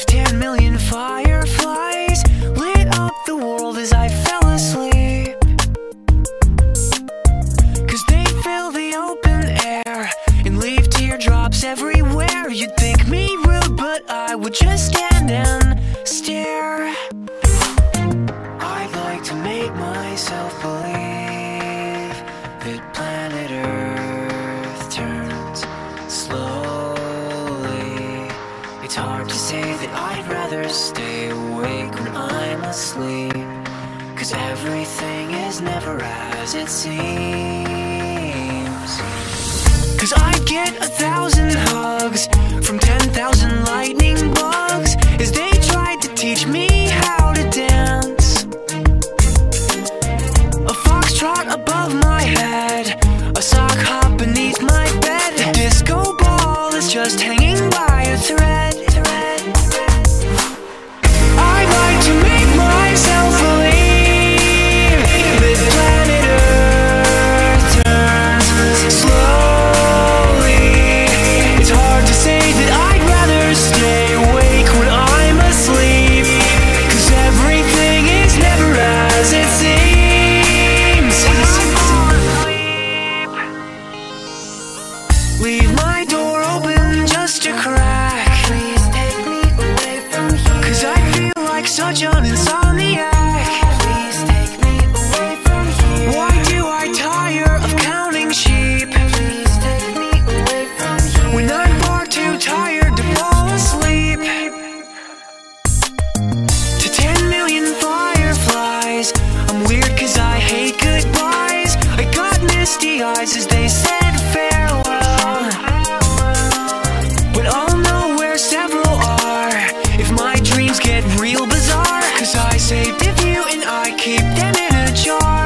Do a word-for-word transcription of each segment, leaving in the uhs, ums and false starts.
Ten million fireflies lit up the world as I fell asleep, 'cause they fill the open air and leave teardrops everywhere. You'd think me rude, but I would just stand and stare. I'd like to make myself believe that planet Earth turns slowly. It's hard to say that I'd rather stay awake when I'm asleep, 'cause everything is never as it seems. 'Cause I get a thousand hugs from ten thousand lightning bugs as they tried to teach me how to dance. A foxtrot above my head, a sock hop beneath my bed. A disco ball is just hanging by a thread. I'd like to make myself believe that planet Earth turns slowly. It's hard to say that I'd rather stay awake when I'm asleep, 'cause everything is never as it seems. Leave my door open just a crack. Please take me away from here, 'cause I feel like such an insomniac. Please take me away from here. Why do I tire of counting sheep? Please take me away from here, when I'm far too tired to fall asleep. To ten million fireflies, I'm weird 'cause I hate goodbyes. I got misty eyes as they said farewell, but I'll know where several are if my dreams get real bizarre, 'cause I saved a few and I keep them in a jar.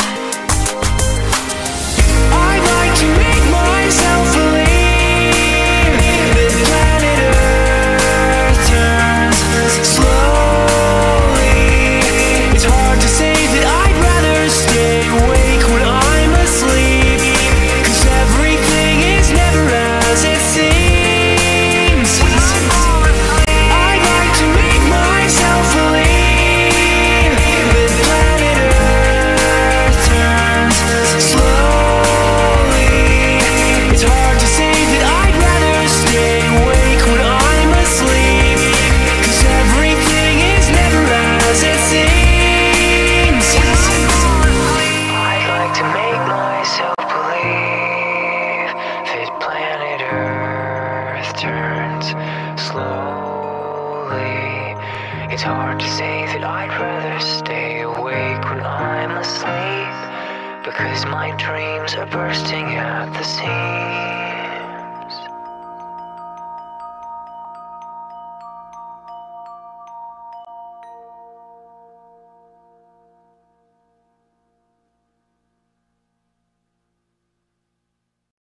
I'd like to make myself believe that planet Earth turns slowly. It's hard to say that I'd rather stay awake when I'm asleep, 'cause everything is never as it seems. I'd like to make myself believe that planet Earth turns slowly. It's hard to say that I'd rather stay awake when I'm asleep, 'cause everything is never as it seems. I'd like to make myself believe that planet Earth turns slowly. It's hard to say that I'd rather stay awake when I'm asleep, because my dreams are bursting at the seams.